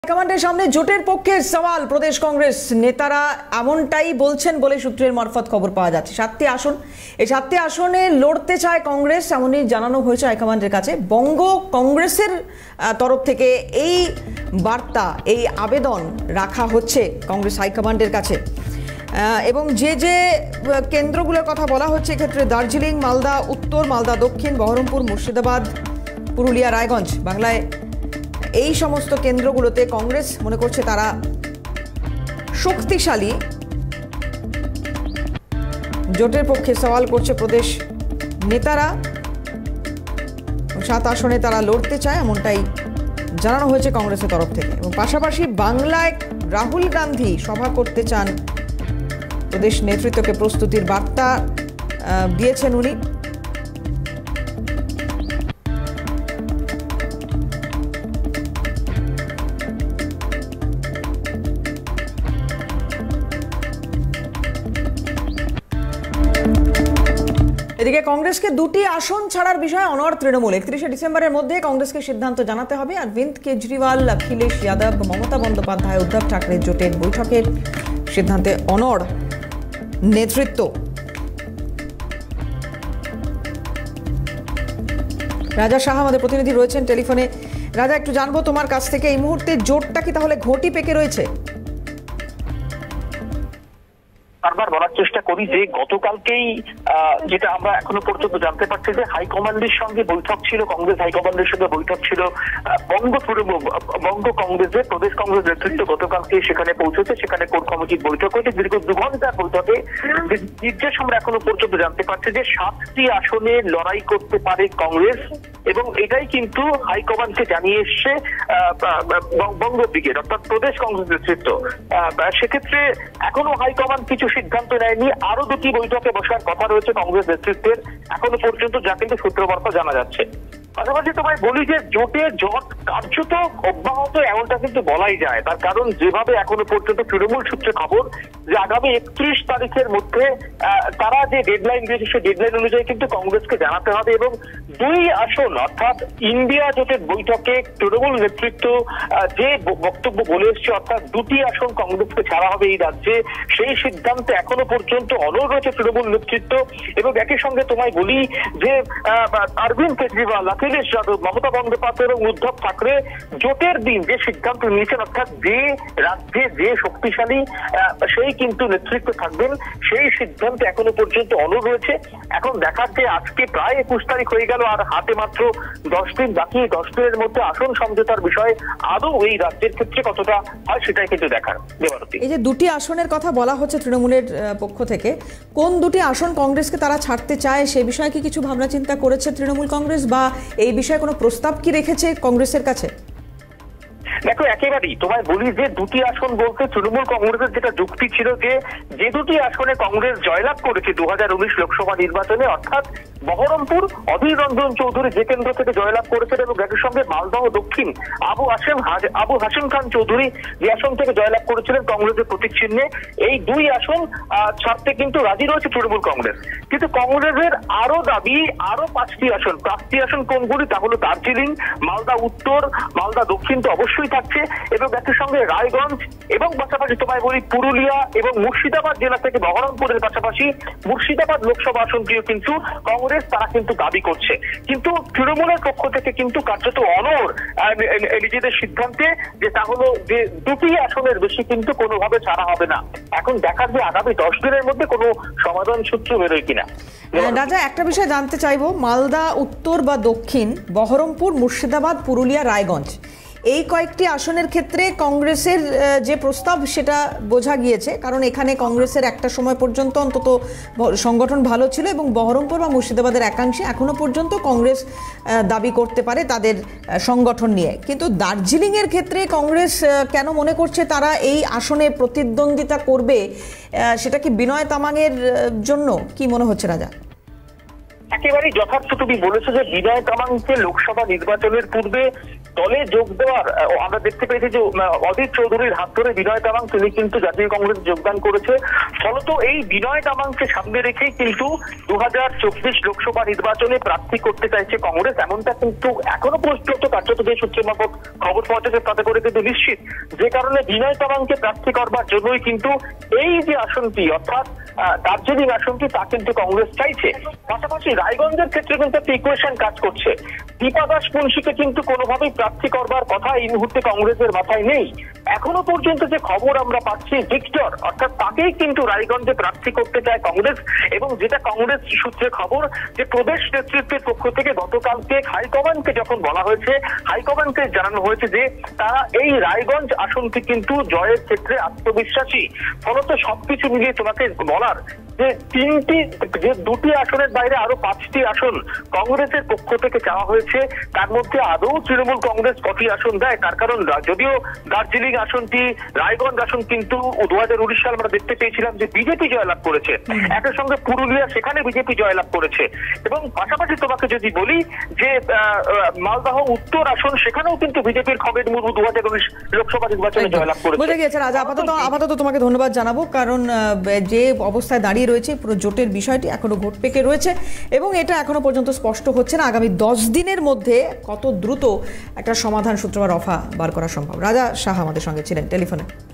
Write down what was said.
হাইকমান্ডের সামনে জোটের পক্ষে সওয়াল প্রদেশ কংগ্রেস নেতারা এমনটাই বলছেন বলে সূত্রের মারফত খবর পাওয়া যাচ্ছে। 7টি আসন, এই 7টি আসনে লড়তে চায় কংগ্রেস, এমনই জানানো হয়েছে হাইকমান্ডের কাছে। বঙ্গ কংগ্রেসের তরফ থেকে এই বার্তা, এই আবেদন রাখা হচ্ছে কংগ্রেস হাইকমান্ডের কাছে। এবং যে যে কেন্দ্রগুলোর কথা বলা হচ্ছে এক্ষেত্রে দার্জিলিং, মালদা উত্তর, মালদা দক্ষিণ, বহরমপুর, মুর্শিদাবাদ, পুরুলিয়া, রায়গঞ্জ, বাংলায় এই সমস্ত কেন্দ্রগুলোতে কংগ্রেস মনে করছে তারা শক্তিশালী। জোটের পক্ষে সওয়াল করছে প্রদেশ নেতারা, 7 আসনে তারা লড়তে চায় এমনটাই জানানো হয়েছে কংগ্রেসের তরফ থেকে। এবং পাশাপাশি বাংলায় রাহুল গান্ধী সভা করতে চান, প্রদেশ নেতৃত্বকে প্রস্তুতির বার্তা দিয়েছেন উনি। এদিকে কংগ্রেসকে 2টি আসন ছাড়ার বিষয়ে অনড় তৃণমূল। 31শে ডিসেম্বরের মধ্যে কংগ্রেসকে সিদ্ধান্ত জানাতে হবে। অরবিন্দ কেজরিওয়াল, অখিলেশ যাদব, মমতা বন্দ্যোপাধ্যায়, উদ্ধব ঠাকরে জোটের বৈঠকের সিদ্ধান্তে অনড় নেতৃত্ব। রাজা শাহ আমাদের প্রতিনিধি রয়েছেন টেলিফোনে। রাজা, একটু জানবো তোমার কাছ থেকে, এই মুহূর্তে জোটটা কি তাহলে ঘটি পেকে রয়েছে? বারবার বলার চেষ্টা করি যে গতকালকেই যেটা আমরা এখনো পর্যন্ত জানতে পারছি যে হাইকমান্ডের সঙ্গে বৈঠক ছিল, কংগ্রেস হাইকমান্ডের সঙ্গে বৈঠক ছিল। বঙ্গ কংগ্রেসের প্রদেশ কংগ্রেস নেতৃত্ব গতকালকে সেখানে পৌঁছেছে, সেখানে কোর কমিটির বৈঠক হয়েছে। দীর্ঘ 2 ঘন্টার বৈঠকে নির্দেশ আমরা এখনো পর্যন্ত জানতে পারছি যে 7টি আসনে লড়াই করতে পারে কংগ্রেস, এবং এটাই কিন্তু হাইকমান্ডকে জানিয়ে এসছে বঙ্গ ব্রিগেড অর্থাৎ প্রদেশ কংগ্রেস নেতৃত্ব। সেক্ষেত্রে এখনো হাইকমান্ড কিছু সিদ্ধান্ত নেয়নি। আরো 2টি বৈঠকে বসার কথা রয়েছে কংগ্রেস নেতৃত্বের এখনো পর্যন্ত, যা কিন্তু সূত্র মারফত জানা যাচ্ছে। পাশাপাশি তোমায় বলি যে জোট কার্যত অব্যাহত এমনটা কিন্তু বলাই যায়, তার কারণ যেভাবে এখনো পর্যন্ত তৃণমূল সূত্রে খবর যে আগামী 31 তারিখের মধ্যে তারা যে ডেডলাইন দিয়েছে সেই ডেডলাইন অনুযায়ী কিন্তু কংগ্রেসকে জানাতে হবে। এবং 2 আসন অর্থাৎ ইন্ডিয়া জোটের বৈঠকে তৃণমূল নেতৃত্ব যে বক্তব্য বলে এসছে, অর্থাৎ 2টি আসন কংগ্রেসকে ছাড়া হবে এই রাজ্যে, সেই সিদ্ধান্তে এখনো পর্যন্ত অনড় রয়েছে তৃণমূল নেতৃত্ব। এবং একই সঙ্গে তোমায় বলি যে অরবিন্দ কেজরিওয়াল, অখিলেশ যাদব, মমতা বন্দ্যোপাধ্যায় এবং উদ্ধব ঠাকরে জোটের দিন যে সিদ্ধান্ত নিয়েছেন, অর্থাৎ যে রাজ্যে যে শক্তিশালী সেই কিন্তু নেতৃত্ব থাকবেন, সেই সিদ্ধান্ত এখনো পর্যন্ত অনড় রয়েছে। এখন দেখার যে আজকে প্রায় 21 তারিখ হয়ে গেল, আর হাতে মাত্র 10 দিন বাকি। 10 দিনের মধ্যে আসন সমঝোতার বিষয়ে আদৌ এই রাজ্যের ক্ষেত্রে কতটা হয় সেটাই কিন্তু দেখার। এই যে 2টি আসনের কথা বলা হচ্ছে তৃণমূলের পক্ষ থেকে, কোন 2টি আসন কংগ্রেসকে তারা ছাড়তে চায় সে বিষয়ে কি কিছু ভাবনা চিন্তা করেছে তৃণমূল কংগ্রেস, বা এই বিষয়ে কোনো প্রস্তাব কি রেখেছে কংগ্রেসের কাছে? দেখো, একেবারেই তোমায় বলি যে 2টি আসন বলতে তৃণমূল কংগ্রেসের যেটা যুক্তি ছিল যে 2টি আসনে কংগ্রেস জয়লাভ করেছে 2019 লোকসভা নির্বাচনে, অর্থাৎ বহরমপুর অধীর রঞ্জন চৌধুরী যে কেন্দ্র থেকে জয়লাভ করেছেন, এবং একই সঙ্গে মালদহ দক্ষিণ আবু হাসিম খান চৌধুরী যে আসন থেকে জয়লাভ করেছিলেন কংগ্রেসের প্রতীক চিহ্নে, এই 2 আসন ছাড়তে কিন্তু রাজি রয়েছে তৃণমূল কংগ্রেস। কিন্তু কংগ্রেসের আরো দাবি আরো 5টি আসন। 5টি আসন কোনগুলি? তা হলো দার্জিলিং, মালদা উত্তর, মালদা দক্ষিণ তো অবশ্যই থাকছে, এবং একই সঙ্গে রায়গঞ্জ, এবং পাশাপাশি তোমায় বলি পুরুলিয়া এবং মুর্শিদাবাদ জেলা থেকে বহরমপুরের পাশাপাশি মুর্শিদাবাদ লোকসভা আসনটিও কিন্তু কংগ্রেস তারা কিন্তু দাবি করছে। কিন্তু তৃণমূলের পক্ষ থেকে কিন্তু কার্যত অনড় নিজেদের সিদ্ধান্তে, যে তা হলো যে 2টি আসনের বেশি কিন্তু কোনোভাবে ছাড়া হবে না। এখন দেখার যে আগামী 10 দিনের মধ্যে কোনো সমাধান সূত্র বেরোয় কিনা। রাজা, একটা বিষয় জানতে চাইবো, মালদা উত্তর বা দক্ষিণ, বহরমপুর, মুর্শিদাবাদ, পুরুলিয়া, রায়গঞ্জ, এই কয়েকটি আসনের ক্ষেত্রে কংগ্রেসের যে প্রস্তাব সেটা বোঝা গিয়েছে, কারণ এখানে কংগ্রেসের একটা সময় পর্যন্ত অন্তত সংগঠন ভালো ছিল, এবং বহরমপুর বা মুর্শিদাবাদের একাংশে এখনো পর্যন্ত কংগ্রেস দাবি করতে পারে তাদের সংগঠন নিয়ে। কিন্তু দার্জিলিংয়ের ক্ষেত্রে কংগ্রেস কেন মনে করছে তারা এই আসনে প্রতিদ্বন্দ্বিতা করবে? সেটা কি বিনয় তামাংয়ের জন্য? কি মনে হচ্ছে রাজা? একেবারেই যথার্থ তুমি বলেছো যে বিনয় তামাংকে লোকসভা নির্বাচনের পূর্বে দলে যোগ দেওয়ার আমরা দেখতে পেয়েছি যে অধীর চৌধুরীর হাত ধরে বিনয় তামাং তিনি কিন্তু জাতীয় কংগ্রেসে যোগদান করেছে। ফলত এই বিনয় তামাংকে সামনে রেখেই কিন্তু 2024 লোকসভা নির্বাচনে প্রার্থী করতে চাইছে কংগ্রেস, এমনটা কিন্তু এখনো পর্যন্ত কার্যত যে সূত্রের মারফত খবর পাওয়া যাচ্ছে তাতে করে কিন্তু নিশ্চিত, যে কারণে বিনয় তামাংকে প্রার্থী করবার জন্যই কিন্তু এই যে আসনটি অর্থাৎ দার্জিলিং আসনটি তা কিন্তু কংগ্রেস চাইছে। পাশাপাশি রায়গঞ্জের ক্ষেত্রে কিন্তু একটা ইকুয়েশন কাজ করছে। দীপা দাস মুন্সিকে কিন্তু কোনোভাবেই প্রার্থী করবার কথা এই মুহূর্তে কংগ্রেসের মাথায় নেই। এখনো পর্যন্ত যে খবর আমরা পাচ্ছি ভিক্টর অর্থাৎ তাকেই কিন্তু রায়গঞ্জে প্রার্থী করতে চায় কংগ্রেস, এবং যেটা কংগ্রেস সূত্রে খবর যে প্রদেশ নেতৃত্বের পক্ষ থেকে গতকালকে হাইকমান্ডকে যখন বলা হয়েছে, হাইকমান্ডকে জানানো হয়েছে যে তারা এই রায়গঞ্জ আসনটি কিন্তু জয়ের ক্ষেত্রে আত্মবিশ্বাসী। ফলত সবকিছু মিলিয়ে তোমাকে বলার যে দুটি আসনের বাইরে আরো 5টি আসন কংগ্রেসের পক্ষ থেকে চাওয়া হয়েছে, তার মধ্যে আদৌ তৃণমূল কংগ্রেস কটি আসন দেয় তার কারণ যদিও দার্জিলিং আসনটি রায়গঞ্জ আসন কিন্তু 2019 সাল আমরা দেখতে পেয়েছিলাম যে বিজেপি জয়লাভ করেছে, একই সঙ্গে পুরুলিয়া সেখানে বিজেপি জয়লাভ করেছে, এবং পাশাপাশি তোমাকে যদি বলি যে মালদহ উত্তর আসন সেখানেও কিন্তু বিজেপির খগেন মুর্মু 2019 লোকসভা নির্বাচনে জয়লাভ করেছে। বুঝে গিয়েছে রাজা, আপাতত তোমাকে ধন্যবাদ জানাবো, কারণ যে অবস্থায় দাঁড়িয়ে রয়েছে পুরো জোটের বিষয়টি এখনো ঘোট পেকে রয়েছে এবং এটা এখনো পর্যন্ত স্পষ্ট হচ্ছে না আগামী 10 দিনের মধ্যে কত দ্রুত একটা সমাধান সূত্র বা রফা বার করা সম্ভব। রাজা শাহ আমাদের সঙ্গে ছিলেন টেলিফোনে।